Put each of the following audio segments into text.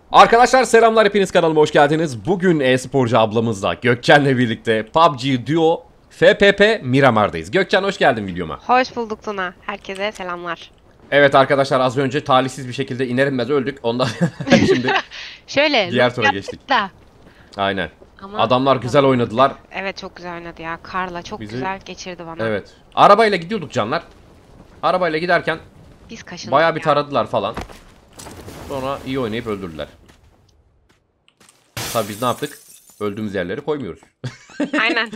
Arkadaşlar selamlar, hepiniz kanalıma hoş geldiniz. Bugün e-sporcu ablamızla Gökçen'le birlikte PUBG Duo FPP Miramar'dayız. Gökçen, hoş geldin videoma. Hoş bulduk Tuna. Herkese selamlar. Evet arkadaşlar, az önce talihsiz bir şekilde iner inmez öldük. Ondan şimdi Şöyle diğer loot tura geçtik. yaptık da. Aynen. Ama Adamlar güzel oynadılar. evet, çok güzel oynadı ya. Karla çok Bizi... güzel geçirdi bana. Evet. Arabayla gidiyorduk canlar. Arabayla giderken Biz kaşındık bayağı bir ya. taradılar falan. Sonra iyi oynayıp öldürdüler. Tabii biz ne yaptık? Öldüğümüz yerleri koymuyoruz. Aynen.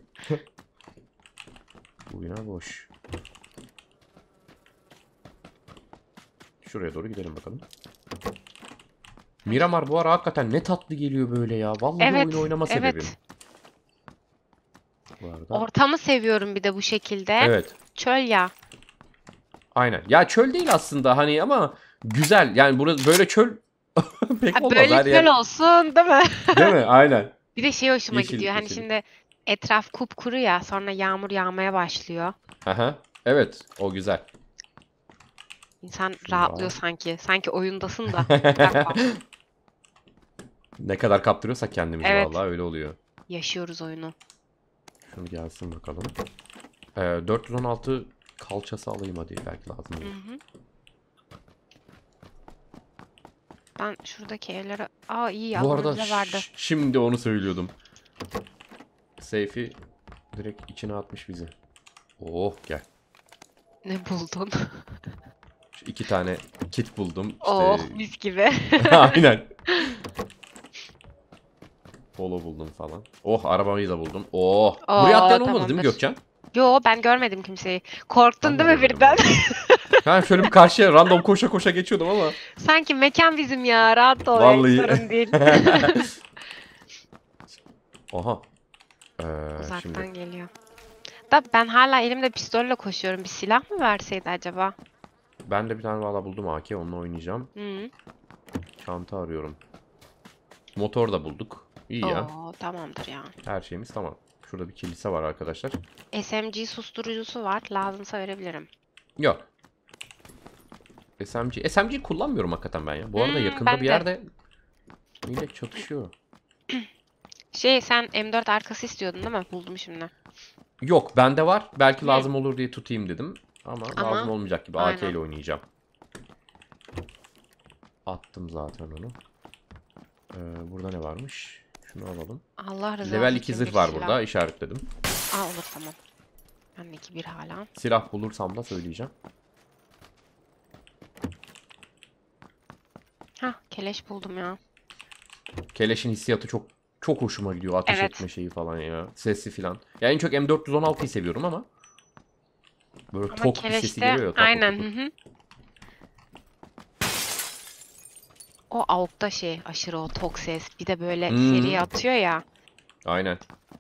Bu bina boş. Şuraya doğru gidelim bakalım. Miramar bu ara hakikaten ne tatlı geliyor böyle ya. Vallahi Evet, oyun oynama evet. sebebim. Bu arada. Ortamı seviyorum bir de bu şekilde. Evet. Çöl ya. Aynen. Ya çöl değil aslında hani, ama güzel. Yani burası böyle çöl pek Ha, olmaz böyle her çöl yer. olsun değil mi? Değil mi? Aynen. Bir de şey hoşuma Yeşil, gidiyor. Hani yeşil. şimdi etraf kupkuru ya. Sonra yağmur yağmaya başlıyor. Aha. Evet, o güzel. İnsan Şunu rahatlıyor al. sanki. Sanki oyundasın da. Bak bak. Ne kadar kaptırıyorsak kendimizi, Evet. vallahi öyle oluyor. Yaşıyoruz oyunu. Şunu gelsin bakalım. 416 kalçası alayım hadi, belki lazım olur. Hı hı. Ben şuradaki evlere... Aa, iyi Bu alanı arada bize verdi. şimdi onu söylüyordum. Seyfi direkt içine atmış bizi. Oh gel. Ne buldun? Şu 2 tane kit buldum. Oh, İşte mis gibi. aynen. Polo buldum falan. Oh, arabayı da buldum. Oh. Buraya atlayan olmadı değil mi Tamamdır. Gökçen? Yo, ben görmedim kimseyi. Korktun Ben de değil mi görmedim birden? valla. Ha, şöyle bir karşıya random koşa koşa geçiyordum ama. Sanki mekan bizim ya. Rahat ol ya, hiç Vallahi. sorun değil. Oha. Uzaktan Şimdi. geliyor. Da ben hala elimde pistolle koşuyorum. Bir silah mı verseydi acaba? Ben de bir tane valla buldum, AK, onunla oynayacağım. Hı. Çanta arıyorum. Motor da bulduk. İyi ya. Oo, tamamdır ya. Her şeyimiz tamam. Şurada bir kilise var arkadaşlar. SMG susturucusu var. Lazımsa verebilirim. Yok. SMG kullanmıyorum hakikaten ben ya. Bu arada yakında Ben bir de. yerde millet çatışıyor. Sen M4 arkası istiyordun değil mi? Buldum şimdi. Yok, bende var. Belki Hı. lazım olur diye tutayım dedim. Ama lazım Ama olmayacak gibi. AK aynen. ile oynayacağım. Attım zaten onu. Burada ne varmış? Şunu alalım. Allah rızası Level için 2 bir zırh var silah. burada. İşaretledim. Aa, olur, tamam. Bendeki bir hala. Silah bulursam da söyleyeceğim. Hah, keleş buldum ya. Keleşin hissiyatı çok çok hoşuma gidiyor. Ateş Evet. etme şeyi falan ya. Sesi falan. Ya en çok M416'yı seviyorum ama böyle Ama tok bir sesi keleşte geliyor ya. Takır aynen. tukur. Hı hı. O AWP'da aşırı o tok ses. Bir de böyle seri atıyor ya. Aynen.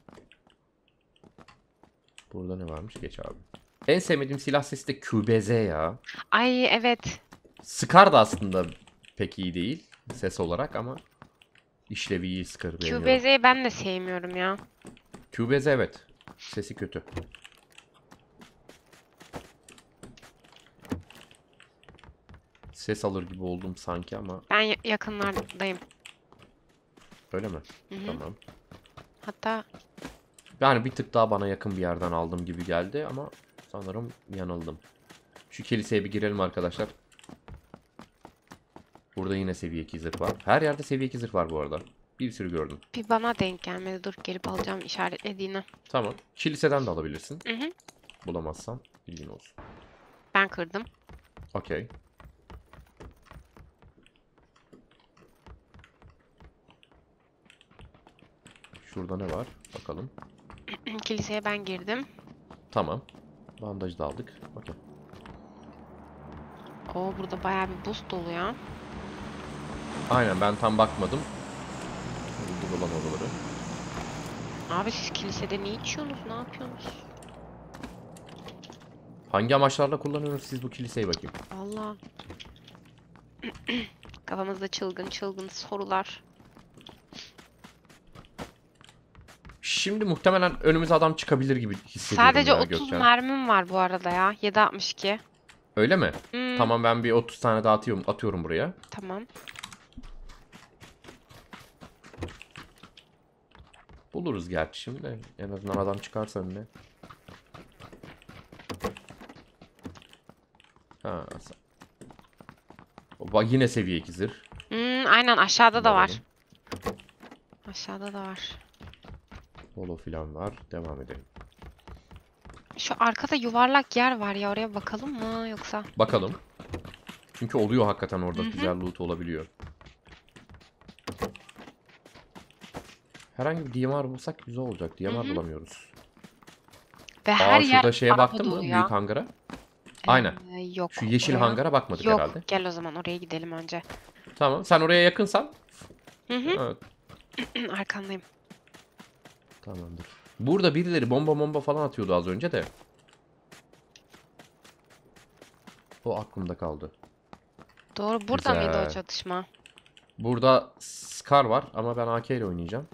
Burada ne varmış? Geç abi. En sevmediğim silah sesi de QBZ ya. Ay, evet. Scar da aslında pek iyi değil ses olarak ama işlevi iyi, Scar'ı beğeniyorum. QBZ'yi ben de sevmiyorum ya. QBZ evet. Sesi kötü. Ses alır gibi oldum sanki ama Ben yakınlardayım. öyle mi? Hı hı. Tamam. Hatta Yani bir tık daha bana yakın bir yerden aldım gibi geldi ama sanırım yanıldım. Şu kiliseye bir girelim arkadaşlar. Burada yine seviye 2 zırh var. Her yerde seviye 2 zırh var bu arada. Bir sürü gördüm. bir bana denk gelmedi. Dur, gelip alacağım işaretlediğini. Tamam. Kiliseden de alabilirsin. Hı hı. Bulamazsan bilgin olsun. Ben kırdım. Okey. Şurada ne var? Bakalım. Kiliseye ben girdim. Tamam. Bandaj da aldık. Okey. Oo, burada bayağı bir boost dolu ya. Aynen, ben tam bakmadım. Bulduk olan oraları. Abi, siz kilisede ne içiyorsunuz? Ne yapıyorsunuz? Hangi amaçlarla kullanıyorsunuz siz bu kiliseyi bakayım? Allah. Kafamızda çılgın çılgın sorular. Şimdi muhtemelen önümüze adam çıkabilir gibi hissediyorum Sadece ya 30 Gökçen. mermim var bu arada ya. 7.62. Öyle mi? Hmm, Tamam, ben bir 30 tane daha atıyorum buraya. tamam. Buluruz gerçi şimdi de. En azından adam çıkarsa önüne. Ha. Bak yine seviye 2 zırh. Aynen aşağıda da var. Alalım. Aşağıda da var. Polo falan var. Devam edelim. Şu arkada yuvarlak yer var ya, oraya bakalım mı yoksa? Bakalım. Çünkü oluyor hakikaten orada Hı hı. güzel loot olabiliyor. Herhangi bir DMR bulsak güzel olacak. DMR Hı hı. bulamıyoruz. Ve her yer Şurada şeye araba baktın mı? dolu Büyük ya. hangara. Aynen. Yok. Şu yeşil oraya. hangara bakmadık Yok. herhalde. Gel o zaman oraya gidelim önce. Tamam. Sen oraya yakınsan. Hı hı. Evet. Arkandayım. Tamamdır. Burada birileri bomba falan atıyordu az önce de. O aklımda kaldı. Doğru, burada mıydı o Güzel. çatışma? Burada Scar var ama ben AK ile oynayacağım.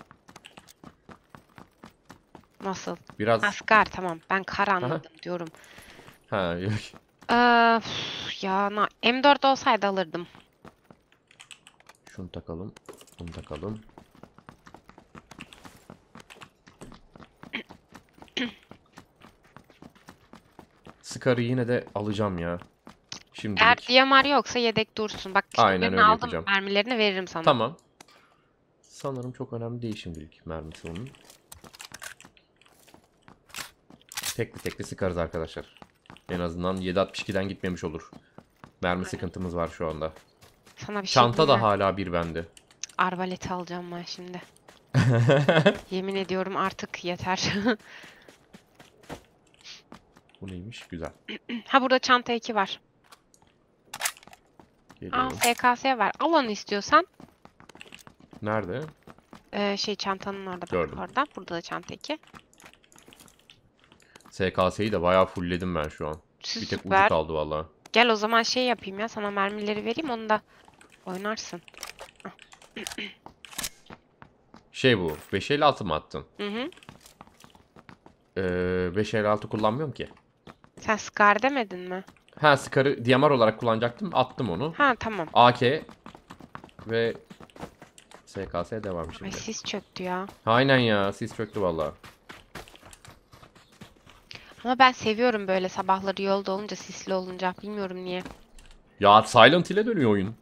Nasıl? Biraz... Asgar, tamam. Ben kar Aha. anladım diyorum. Ha, yok. Ya M4 olsaydı alırdım. Şunu takalım. Bunu takalım. Scar'ı yine de alacağım ya. Şimdilik. Eğer DMR yoksa yedek dursun. Bak şimdi Aynen birini öyle aldım, yapacağım. mermilerini veririm sana. Tamam. Sanırım çok önemli değil şimdilik mermisi onun. Tekli tekli sıkarız arkadaşlar. En azından 7.62'den gitmemiş olur. Mermi sıkıntımız var şu anda. Sana bir şey Çanta da diyeyim mi? hala bir bende. Arbaleti alacağım ben şimdi. Yemin ediyorum artık yeter. Bu neymiş? Güzel. Ha, burada çanta 2 var. Aa, Geliyorum. SKS var. Al onu istiyorsan. Nerede? Çantanın orada, bak Gördüm. orada. Burada da çanta 2. SKS'yi de bayağı fullledim ben şu an. Bir tek ucu Süper. kaldı valla. Gel o zaman şey yapayım ya. Sana mermileri vereyim, onu da oynarsın. Şey bu. 556 mı attın? Hı hı. 556 kullanmıyorum ki. Sen Scar demedin mi? Ha, Scar'ı DMR olarak kullanacaktım. Attım onu. Ha, tamam. AK ve SKS devam Ay, şimdi. sis çöktü ya. Aynen ya. Sis çöktü valla. Ama ben seviyorum böyle sabahları yolda olunca, sisli olunca. Bilmiyorum niye. Ya Silent Hill'e dönüyor oyun.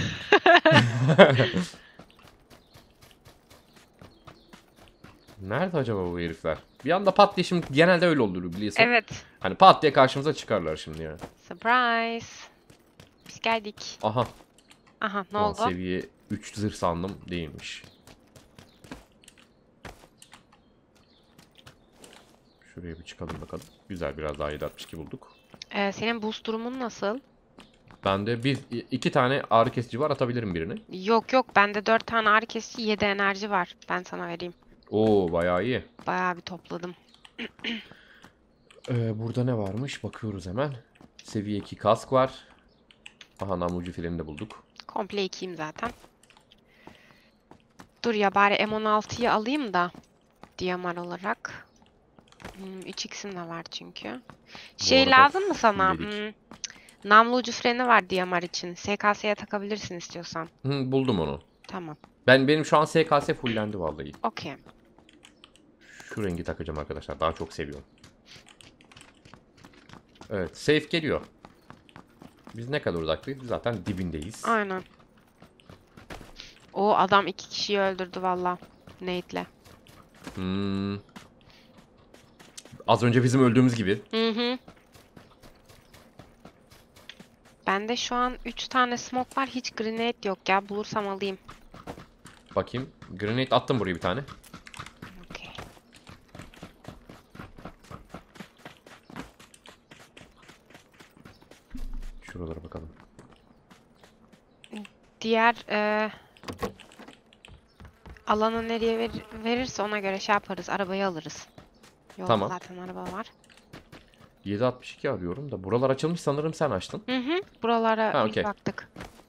Nerede acaba bu herifler? Bir anda pat diye, şimdi genelde öyle olur biliyorsun. Evet. Hani pat diye karşımıza çıkarlar şimdi ya. Surprise. Biz geldik. Aha. Aha, ne Ulan oldu? seviye 3 zırh sandım, değilmiş. Şuraya bir çıkalım bakalım. Güzel, biraz daha 7.62 bulduk. Senin boost durumun nasıl? Bende iki tane ağrı kesici var, atabilirim birini. Yok yok, bende 4 tane ağrı kesici, 7 enerji var. Ben sana vereyim. Oo, bayağı iyi. Bayağı bir topladım. Burada ne varmış? Bakıyoruz hemen. Seviye 2 kask var. Aha, namlucu freni de bulduk. Komple 2'yim zaten. Dur ya, bari M16'yı alayım da DMR olarak. 3x'im de var çünkü. Şey arada lazım mı sana? fullledik. Namlucu freni var DMR için. SKS'ye takabilirsin istiyorsan. Buldum onu. Tamam. Benim şu an SKS fullendi vallahi. Okey. Şu rengi takacağım arkadaşlar. Daha çok seviyorum. Evet. Safe geliyor. Biz ne kadar uzaktayız? Zaten dibindeyiz. Aynen. O adam 2 kişiyi öldürdü valla. Nate'le. Az önce bizim öldüğümüz gibi. Hı hı. Bende şu an 3 tane smoke var. Hiç grenade yok ya. Bulursam alayım. Bakayım. Grenade attım buraya bir tane. Okey. Şuralara bakalım. Diğer alanı nereye verirse ona göre şey yaparız. Arabayı alırız. Yolda Tamam. zaten araba var. 7.62 arıyorum da. Buralar açılmış sanırım, sen açtın. Hı hı. Buralara Ha, bir okey. baktık.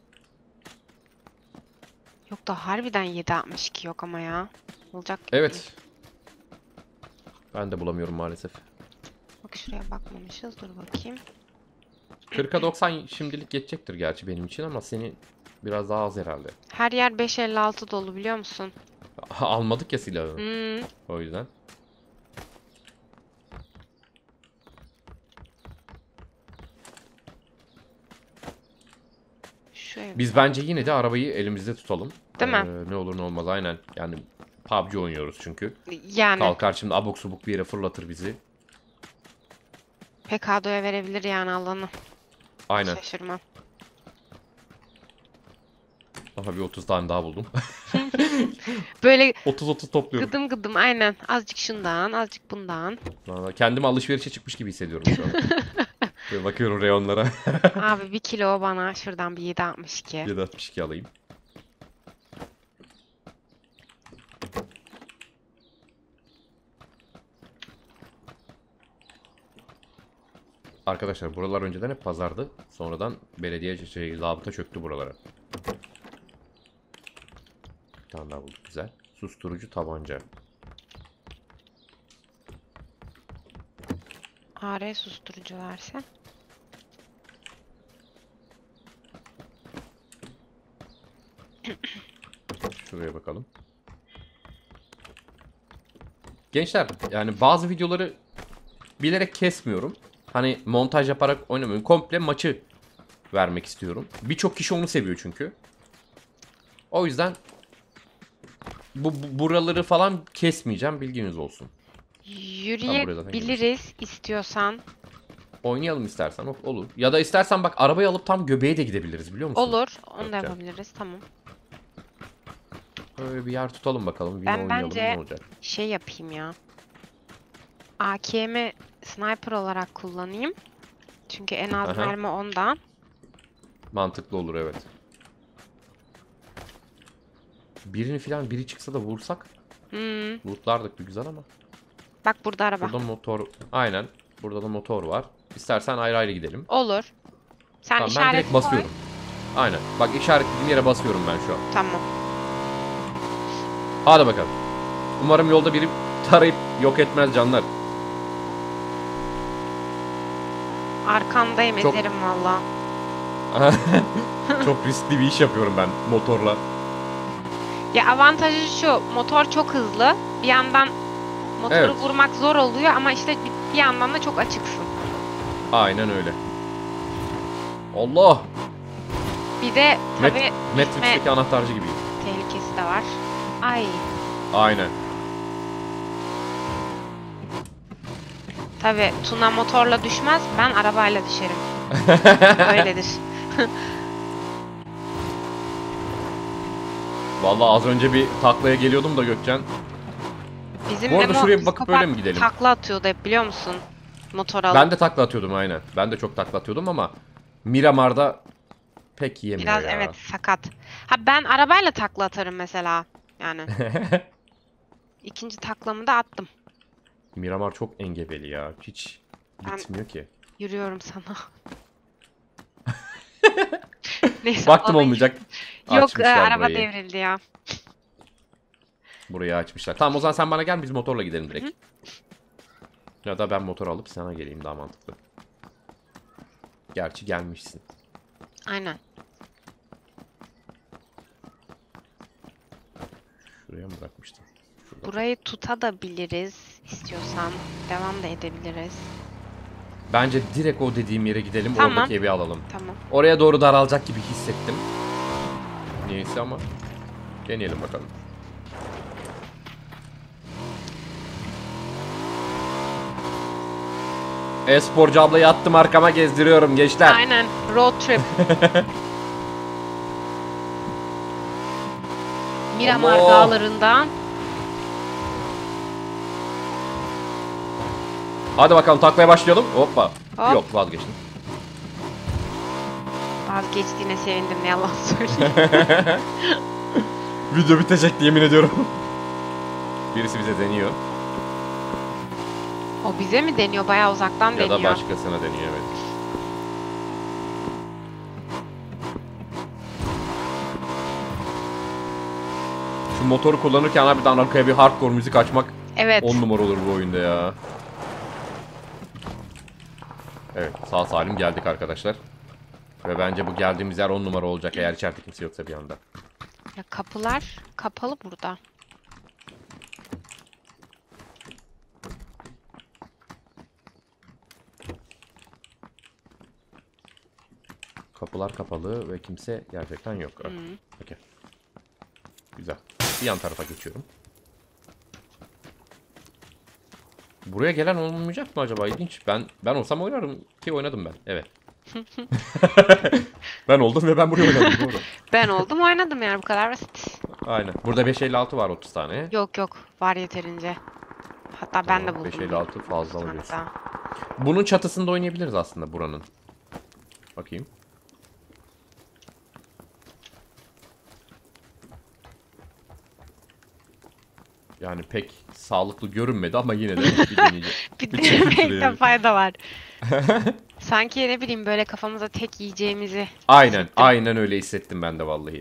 Yok da harbiden 7.62 yok ama ya. Olacak gibi değil. Evet. Ben de bulamıyorum maalesef. Bak şuraya bakmamışız. Dur bakayım. 40'a 90 şimdilik geçecektir gerçi benim için ama senin biraz daha az herhalde. Her yer 5.56 dolu, biliyor musun? Almadık ya silahı. Hmm. O yüzden. Şu ev. Biz bence yine de arabayı elimizde tutalım. Değil mi? Ne olur ne olmaz aynen. Yani PUBG oynuyoruz çünkü. Yani Kalkar şimdi abuk subuk bir yere fırlatır bizi. PKD'ye verebilir yani alanı. Aynen. Şaşırmam. Aha bir 30 tane daha buldum. Böyle 30-30 topluyorum. gıdım gıdım aynen. Azıcık şundan, azıcık bundan. Vallahi kendimi alışverişe çıkmış gibi hissediyorum şu an. Böyle bakıyorum reyonlara. Abi 1 kilo bana şuradan bir 7,62. 7.62 alayım. Arkadaşlar buralar önceden hep pazardı. Sonradan belediye zabıta çöktü buralara. Bir tane daha bulduk güzel. Susturucu tabanca. AR susturucu verse. Şuraya bakalım. Gençler yani bazı videoları bilerek kesmiyorum. Hani montaj yaparak oynamıyorum. Komple maçı vermek istiyorum. Birçok kişi onu seviyor çünkü. O yüzden buraları falan kesmeyeceğim. Bilginiz olsun. Yürüyebiliriz istiyorsan. Oynayalım istersen olur. Ya da istersen bak arabayı alıp tam göbeğe de gidebiliriz biliyor musun? Olur. Onu da Yapacağım. yapabiliriz. Tamam. Öyle bir yer tutalım bakalım. Yine Ben oynayalım bence ne olacak? şey yapayım ya. AKM'i sniper olarak kullanayım. Çünkü en az Aha. mermi ondan. Mantıklı olur evet. Birini falan biri çıksa da vursak. Lootlardık bir güzel ama. Bak burada araba. Burada motor. Aynen. Burada da motor var. İstersen ayrı ayrı gidelim. Olur. Sen Tamam, ben işaret direkt basıyorum. Aynen. Bak işaretlediğim yere basıyorum ben şu an. Tamam. Hadi bakalım. Umarım yolda biri tarayıp yok etmez canlar. Arkandayım Çok- ezerim valla. Çok riskli bir iş yapıyorum ben motorla. Ya avantajı şu. Motor çok hızlı. Bir yandan motoru Evet. vurmak zor oluyor ama işte bir yandan da çok açıksın. Aynen öyle. Allah! Bir de tabii Matrix'teki anahtarcı gibiyim. tehlikesi de var. Ay. Aynen. Tabii Tuna motorla düşmez. Ben arabayla düşerim. Öyledir. Vallahi az önce bir taklaya geliyordum da Gökçen. Bizim Bu arada Memo şuraya bir bakıp psikopat öyle mi gidelim? takla atıyordu hep biliyor musun? Motor alıp. Ben de takla atıyordum aynen. Ben de çok takla atıyordum ama Miramar'da pek yiyemiyor Biraz ya. evet sakat. Ha ben arabayla takla atarım mesela. Yani ikinci taklamı da attım. Miramar çok engebeli ya. Hiç Ben- bitmiyor ki. Yürüyorum sana. Neyse Baktım alayım. olmayacak. Yok Açmışlar araba burayı. devrildi ya. Burayı açmışlar. Tamam o zaman sen bana gel biz motorla gidelim direkt. Ya da ben motor alıp sana geleyim daha mantıklı. Gerçi gelmişsin. Aynen. Şuraya mı bırakmıştım? Şurada. Burayı tutabiliriz istiyorsan. Devam da edebiliriz. Bence direkt o dediğim yere gidelim. Tamam. Oradaki evi alalım. Tamam. Oraya doğru daralacak gibi hissettim. Neyse ama deneyelim bakalım. E-sporcu ablayı attım arkama gezdiriyorum gençler. Aynen. Road trip. Miramar Allah! dağlarından. Hadi bakalım taklaya başlayalım. Hoppa. Hop. Yok vazgeçtim. Vazgeçtiğine sevindim ne yalan söyleyeyim. Video bitecekti yemin ediyorum. Birisi bize deniyor. O bize mi deniyor? Bayağı uzaktan Ya deniyor. da başkasına deniyor evet. Şu motoru kullanırken harbiden arkaya bir hardcore müzik açmak Evet. 10 numara olur bu oyunda ya. Evet sağ salim geldik arkadaşlar. Ve bence bu geldiğimiz yer 10 numara olacak eğer içeride kimse yoksa bir anda. Ya kapılar kapalı burada. Kapılar kapalı ve kimse gerçekten yok. Hı. Okey. Güzel. Bir yan tarafa geçiyorum. Buraya gelen olmayacak mı acaba? İlginç. Ben olsam oynarım ki oynadım ben. Evet. Ben oldum ve ben buraya oynadım. Doğru. Ben oldum oynadım yani, bu kadar basit. Aynen. Burada 556 var 30 tane. Yok yok, var yeterince. Hatta ben de Tamam, buldum. 556 fazla 30 mı tane diyorsun? daha. Bunun çatısında oynayabiliriz aslında buranın. Bakayım. Yani pek sağlıklı görünmedi ama yine de bir deneyeceğim. Bir Bir çekim denemekte şuraya. fayda var. Sanki ne bileyim, böyle kafamıza tek yiyeceğimizi Aynen, hissettim. aynen öyle hissettim ben de vallahi.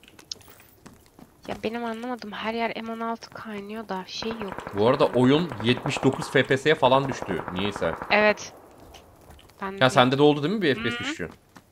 Ya benim anlamadım, her yer M16 kaynıyor da şey yok. Bu arada oyun 79 FPS'ye falan düştü. Niyeyse. Evet. Ben Ya de. sende de oldu değil mi bir Hı FPS hı. düşüşü?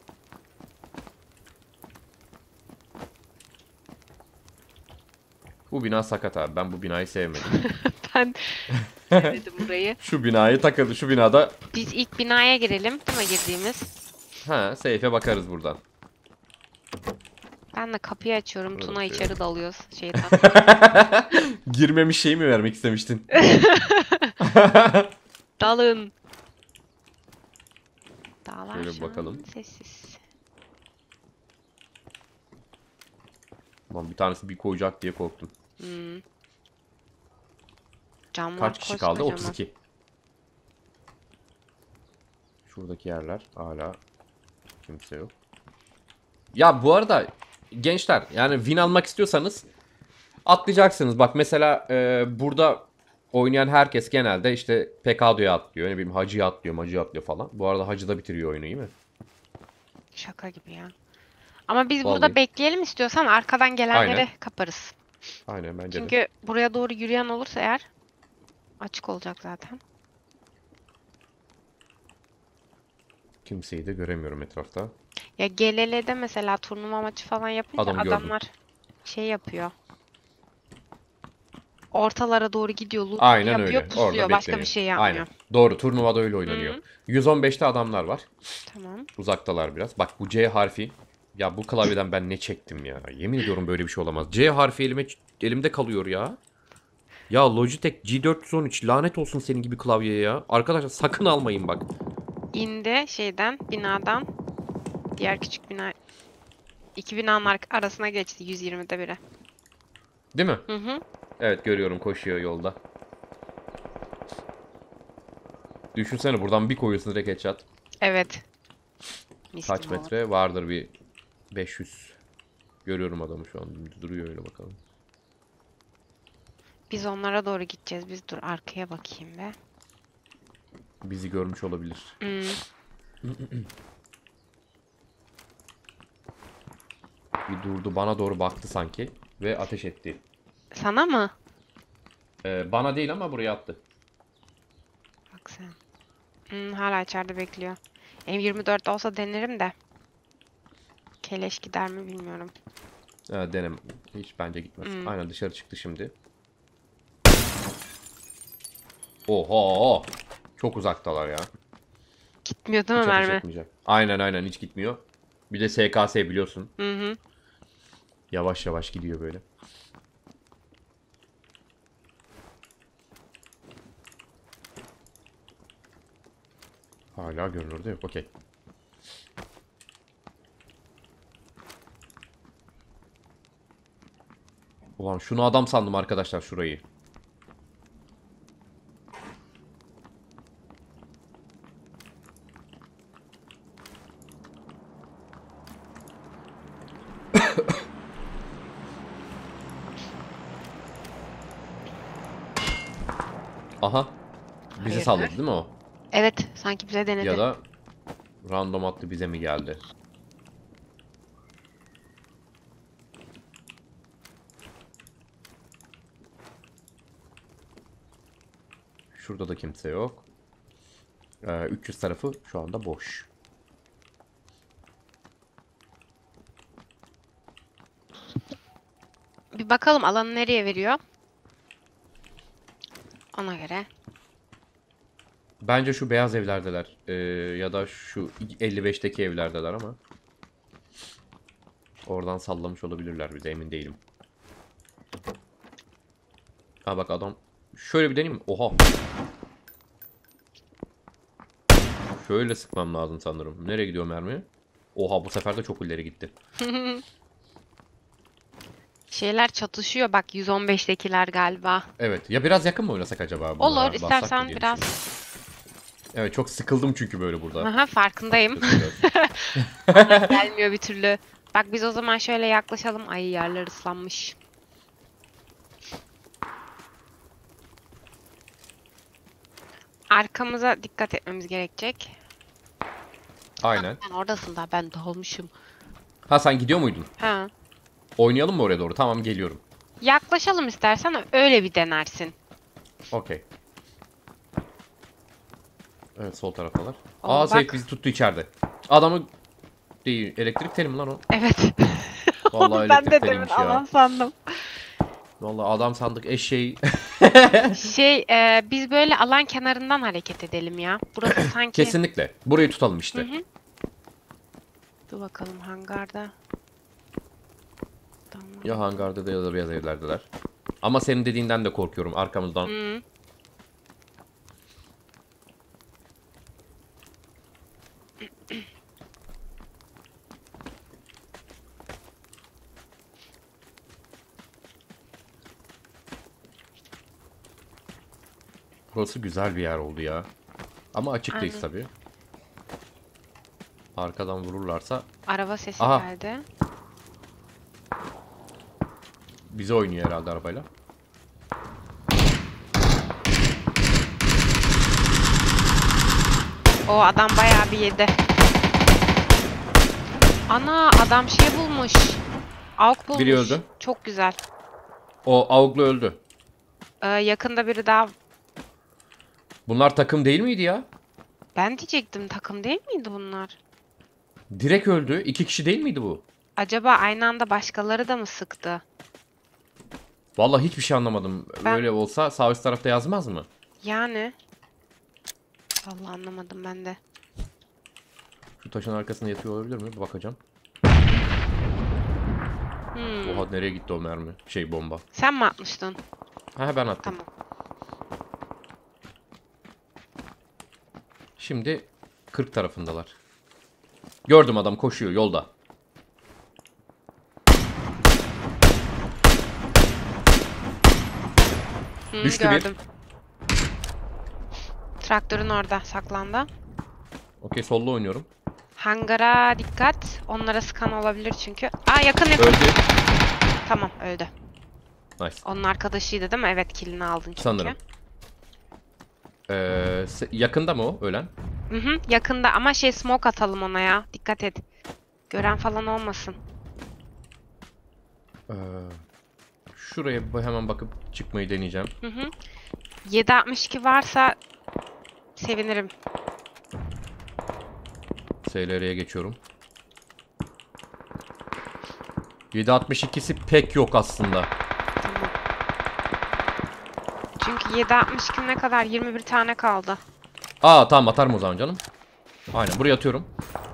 Bu bina sakat abi. Ben bu binayı sevmedim. Ben sevmedim burayı. Şu binayı takıldı. Şu binada Biz ilk binaya girelim, değil mi girdiğimiz? safe'e bakarız buradan. Ben de kapıyı açıyorum, Burada Tuna bakıyorum. içeri dalıyoruz şeytan. Girmemiş şeyi mi vermek istemiştin? Dalın. Dağlar Şöyle şu an bakalım. sessiz. Lan bir tanesi bir koyacak diye korktum. Hmm. Camlar Kaç kişi kaldı? koskocaman. 32. Şuradaki yerler hala kimse yok. Ya bu arada gençler, yani win almak istiyorsanız atlayacaksınız. Bak mesela burada oynayan herkes genelde işte Pekado'ya atlıyor. Ne bileyim Hacı'ya atlıyor, Macı'ya atlıyor falan. Bu arada Hacı da bitiriyor oyunu, iyi mi? Şaka gibi ya. Ama biz burada Vallahi. bekleyelim, istiyorsan arkadan gelenleri Aynen. kaparız. Aynen bence de. Çünkü buraya doğru yürüyen olursa eğer açık olacak zaten. Kimseyi de göremiyorum etrafta. Ya GLL'de mesela turnuva maçı falan yapınca Adamı gördüm. adamlar şey yapıyor. Ortalara doğru gidiyor, loot Aynen yapıyor, öyle. Orada pusuyor. Başka bir bekleniyor. şey yapmıyor. Aynen. Doğru. Turnuvada öyle oynanıyor. Hı. 115'te adamlar var. Tamam. Uzaktalar biraz. Bak bu C harfi. Ya bu klavyeden ben ne çektim ya. Yemin ediyorum böyle bir şey olamaz. C harfi elimde kalıyor ya. Ya Logitech G413 lanet olsun senin gibi klavyeye ya. Arkadaşlar sakın almayın bak. İndi şeyden, binadan. Diğer küçük bina. İki binanın arasına geçti 120'de biri. Değil mi? Hı hı. Evet görüyorum, koşuyor yolda. Düşünsene buradan bir koyuyorsun direkt headshot. Evet. Mis Kaç gibi oldu. metre? Vardır bir 500. Görüyorum adamı şu an. Duruyor öyle bakalım. Biz onlara doğru gideceğiz. Biz dur arkaya bakayım be. Bizi görmüş olabilir. Bir durdu, bana doğru baktı sanki ve ateş etti. Sana mı? Bana değil ama buraya attı. Bak sen. Hala içeride bekliyor. M24 olsa denerim de. Keleş gider mi bilmiyorum. Denem. Hiç bence gitmez. Aynen dışarı çıktı şimdi. Oho! Çok uzaktalar ya. Gitmiyor değil mi Hiç ateş mermi? etmeyecek. Aynen hiç gitmiyor. Bir de SKS biliyorsun. Hı hı. Yavaş yavaş gidiyor böyle. Hala görünürde yok. Okey. Ulan şunu adam sandım arkadaşlar, şurayı. Aha. Bizi Hayırdır? salladı değil mi o? Evet, sanki bize denedi. Ya da random attı, bize mi geldi? Şurada da kimse yok. 300 tarafı şu anda boş. Bir bakalım alanı nereye veriyor. Ona göre. Bence şu beyaz evlerdeler. Ya da şu 55'teki evlerdeler ama. Oradan sallamış olabilirler, bize emin değilim. Ha bak adam. Şöyle bir deneyeyim mi? Oha. Şöyle sıkmam lazım sanırım. Nereye gidiyor mermi? Oha, bu sefer de çok ileri gitti. Şeyler çatışıyor bak 115'tekiler galiba. Evet. Ya biraz yakın mı oynasak acaba? Bunlara Olur, bassak mı istersen diye biraz. düşünüyorum. Evet, çok sıkıldım çünkü böyle burada. Aha, farkındayım. Gelmiyor bir türlü. Bak biz o zaman şöyle yaklaşalım. Ay, yerler ıslanmış. Arkamıza dikkat etmemiz gerekecek. Aynen. Sen oradasın da ben dolmuşum. Ha, sen gidiyor muydun? Ha. Oynayalım mı oraya doğru? Tamam, geliyorum. Yaklaşalım istersen öyle bir denersin. Okey. Evet, sol taraftalar. Oo, Aa, bak. Seyf bizi tuttu içeride. Adamı değil. Elektrik teli mi lan o? Evet. Vallahi Ben de elektrik demin teliymiş ya. alan sandım. Vallahi adam sandık eşeği. Biz böyle alan kenarından hareket edelim ya. Burası sanki... Kesinlikle. Burayı tutalım işte. Hı hı. Dur bakalım hangarda. Tamam. Ya hangarda da ya da beyaz evlerdeler. Ama senin dediğinden de korkuyorum, arkamızdan. Hı. Burası güzel bir yer oldu ya. Ama açıktayız Aynen. tabii. Arkadan vururlarsa Araba sesi Aha. geldi. bize oynuyor herhalde arabayla. O adam bayağı bir yedi. Ana, adam şey bulmuş. AUK bulmuş. Biri öldü. Çok güzel. O avuklu öldü. Yakında biri daha... Bunlar takım değil miydi ya? Ben diyecektim, takım değil miydi bunlar? Direkt öldü. 2 kişi değil miydi bu? Acaba aynı anda başkaları da mı sıktı? Vallahi hiçbir şey anlamadım. Ben- Böyle olsa sağ üst tarafta yazmaz mı? Yani. Vallahi anlamadım ben de. Şu taşın arkasında yatıyor olabilir mi? Bir bakacağım. Hmm. Oha, nereye gitti o mermi? Bomba. Sen mi atmıştın? Ha, ben attım. Tamam. Şimdi 40 tarafındalar. Gördüm, adam koşuyor yolda. Düştü bir. Gördüm. Traktörün orada saklandı. Okey, solda oynuyorum. Hangara dikkat. Onlara sıkan olabilir çünkü. Aa, yakın. Öldü. Tamam, öldü. Nice. Onun arkadaşıydı değil mi? Evet, killini aldın çünkü. Sanırım. Yakında mı o ölen? Hı hı, yakında ama smoke atalım ona ya. Dikkat et. Gören falan olmasın. Şuraya hemen bakıp çıkmayı deneyeceğim. Hı hı. 7.62 varsa sevinirim. SLR'ye geçiyorum. 7.62'si pek yok aslında. Tamam. Çünkü 7.62 ne kadar? 21 tane kaldı. Aa, tamam, atarım o zaman canım. Aynen, buraya atıyorum.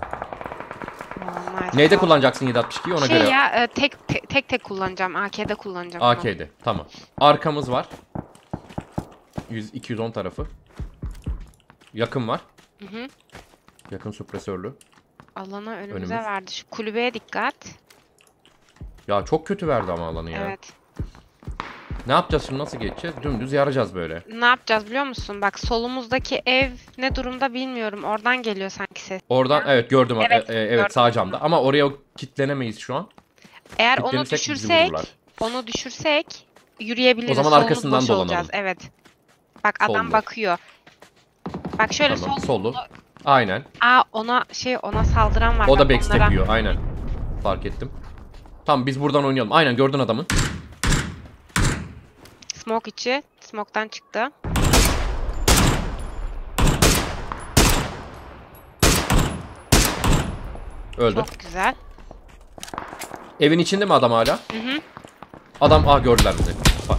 Nice. Neyde kullanacaksın 7.62'yi ona göre. Ya tek kullanacağım. AK'de kullanacağım. onu. AK'de. Tamam. Arkamız var. 210 tarafı. Yakın var. Hı hı. Yakın supresörlü. Alanı önümüze Önümüz. verdi. Şu kulübeye dikkat. Ya çok kötü verdi ama alanı ya. Evet. Ne yapacağız şimdi, nasıl geçeceğiz? Dümdüz yarayacağız böyle. Ne yapacağız biliyor musun? Bak, solumuzdaki ev ne durumda bilmiyorum. Oradan geliyor sanki ses. Oradan evet gördüm. Evet, Evet, gördüm. sağ camda. Ama oraya kitlenemeyiz şu an. Eğer onu Kitlenirsek bizi vururlar. düşürsek yürüyebiliriz. O zaman Solumuz arkasından boş dolanalım. olacağız. Evet. Bak, adam Sollu. bakıyor. Bak şöyle Tamam, sol. sollu. Aynen. Aa, ona saldıran var. O da Bak, backstep'iyor. Aynen. Fark ettim. Tamam, biz buradan oynayalım. Aynen, gördün adamı. Smoke içi. Smoke'tan çıktı. Öldü. Çok güzel. Evin içinde mi adam hala? Hı hı. Adam, gördüler bizi. Bak.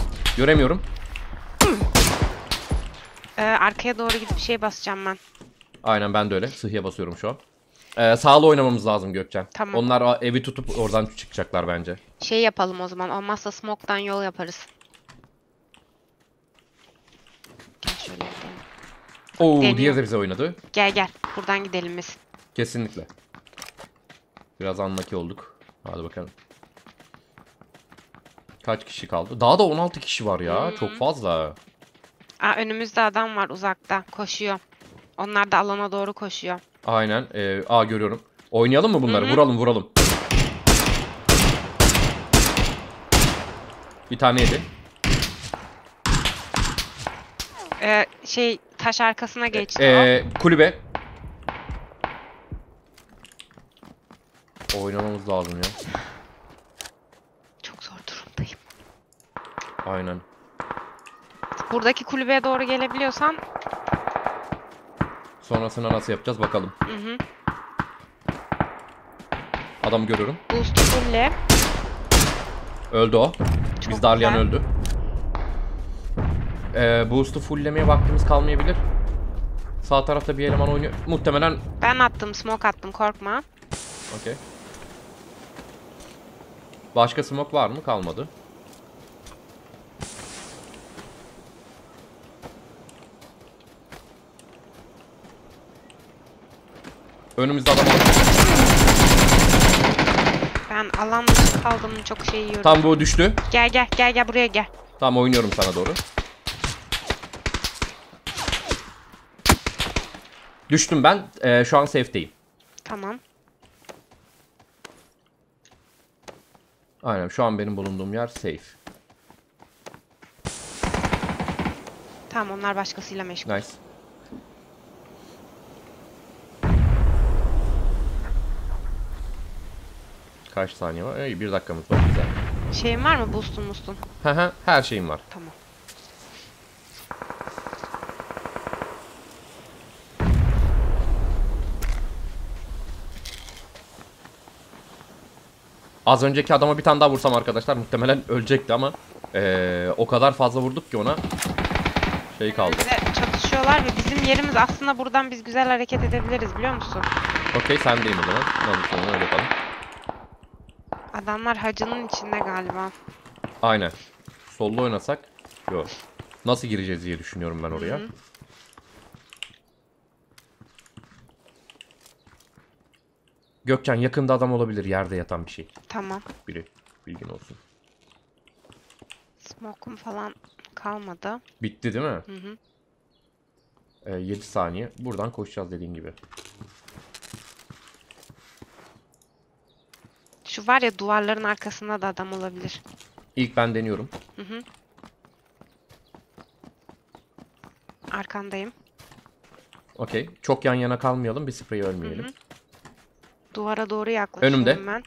Göremiyorum. Arkaya doğru gidip basacağım ben. Aynen ben de öyle. Sıhhiye basıyorum şu an. Sağlı oynamamız lazım Gökçen. Tamam. Onlar evi tutup oradan çıkacaklar bence. Şey yapalım o zaman. Olmazsa smoke'tan yol yaparız. Gel şöyle gidelim. Oo, Deniyor. diğeri de bize oynadı. Gel gel. Buradan gidelim biz. Kesinlikle. Biraz unlucky olduk. Hadi bakalım. Kaç kişi kaldı? Daha da 16 kişi var ya. Çok fazla. Aa, önümüzde adam var uzakta. Koşuyor. Onlar da alana doğru koşuyor. Aynen. Görüyorum. Oynayalım mı bunları? Hı hı. Vuralım. Bir tane yedi. Taş arkasına geçti o. Kulübe. Oynamamız lazım ya. Çok zor durumdayım. Aynen. Buradaki kulübeye doğru gelebiliyorsan. Sonrasında nasıl yapacağız bakalım. Hı. Adamı görüyorum. Boost fulle. Öldü o. Çok Biz darlayan güzel. öldü. Boost'u fulllemeye vaktimiz kalmayabilir. Sağ tarafta bir eleman oynuyor. Muhtemelen... Ben attım, smoke attım, korkma. Okey. Başka smoke var mı? Kalmadı. Önümüzde adam var. Ben alan dışı kaldım, çok şey yiyorum. Tam bu düştü. Gel buraya gel. Tam oynuyorum sana doğru. Düştüm ben. Şu an safe'teyim. Tamam. Aynen şu an benim bulunduğum yer safe. Tamam, onlar başkasıyla meşgul. Nice. Kaç saniye var? 1 dakikamız var. Güzel. Şeyin var mı? Boost'un mustun? Her şeyim var. Tamam. Az önceki adama bir tane daha vursam arkadaşlar muhtemelen ölecekti ama o kadar fazla vurduk ki ona şey kaldı. Önümüzde çatışıyorlar ve bizim yerimiz aslında buradan biz güzel hareket edebiliriz, biliyor musun? Okey sendeyim o zaman. Tamam, öyle yapalım. Adamlar hacının içinde galiba. Aynen. Sollu oynasak. Yok. Nasıl gireceğiz diye düşünüyorum ben oraya. Hı. Gökçen yakında adam olabilir. Yerde yatan bir şey. Tamam. Biri. Bilgin olsun. Smoke'um falan kalmadı. Bitti değil mi? Hı. 7 saniye. Buradan koşacağız dediğin gibi. Şu var ya, duvarların arkasında da adam olabilir. İlk ben deniyorum. Hı. Arkandayım. Okey. Çok yan yana kalmayalım. Bir sprey ölmeyelim. Hı. Duvara doğru yaklaşıyorum Önümde. ben.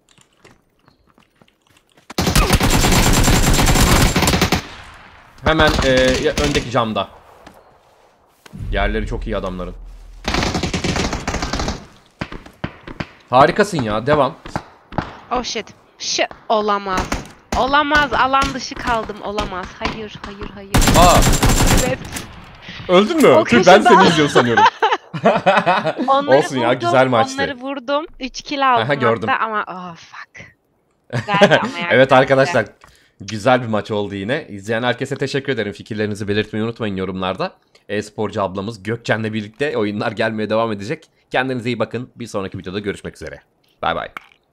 Hemen öndeki camda. Yerleri çok iyi adamların. Harikasın ya. Devam. Oh shit. Olamaz. Olamaz. Alan dışı kaldım. Olamaz. Hayır. Aa, Evet. öldün mü? O Tüh, ben köşede. seni izliyorum sanıyorum. Onları Olsun ya, vurdum, güzel maçtı. Onları vurdum. 3 kill aldım Aha, gördüm. hatta ama oh fuck. Güzeldi ama ya. Evet güzeldi. arkadaşlar. Güzel bir maç oldu yine. İzleyen herkese teşekkür ederim. Fikirlerinizi belirtmeyi unutmayın yorumlarda. E-sporcu ablamız Gökçen'le birlikte oyunlar gelmeye devam edecek. Kendinize iyi bakın. Bir sonraki videoda görüşmek üzere. Bay bay.